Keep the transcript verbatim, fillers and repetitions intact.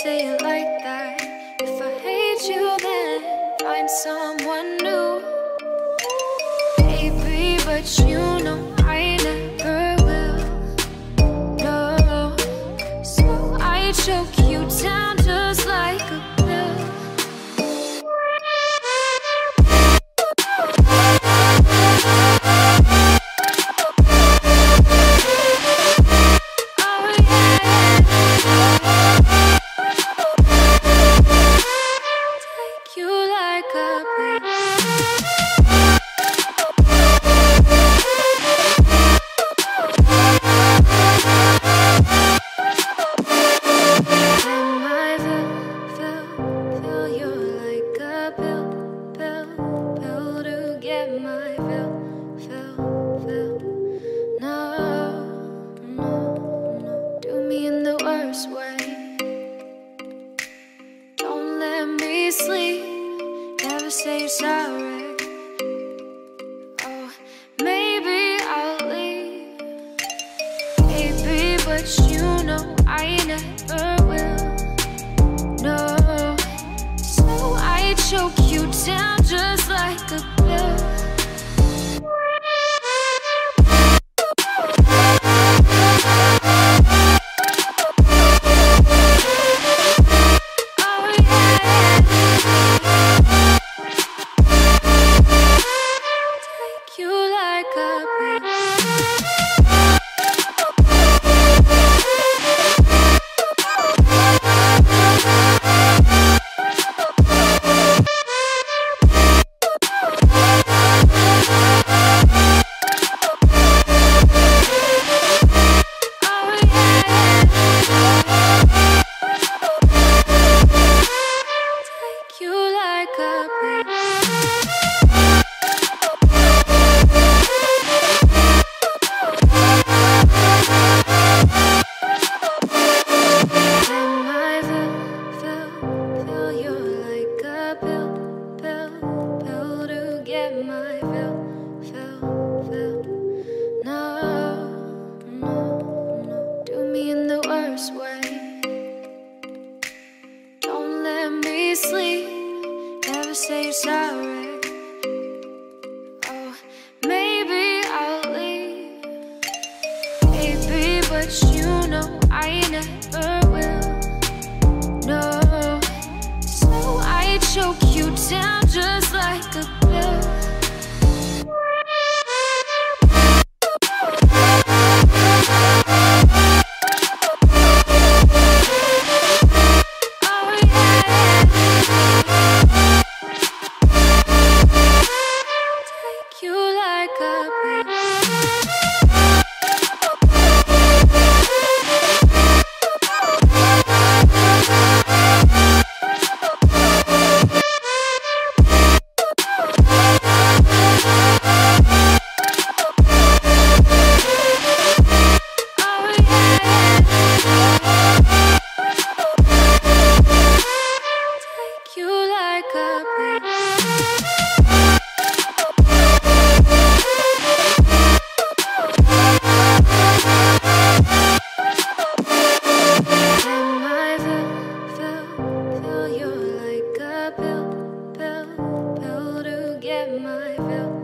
say it like that. If I hate you, then find someone new. Baby, but you know I never will. No, so I choke you down just like a pill. Sleep, never say you're sorry. Oh, maybe I'll leave, baby, but you know I never will. No, so I choke you down just like a pill. Sleep, never say you're sorry. Oh, maybe I'll leave, baby, but you know I never will. No, so I choke you down just like a pill. My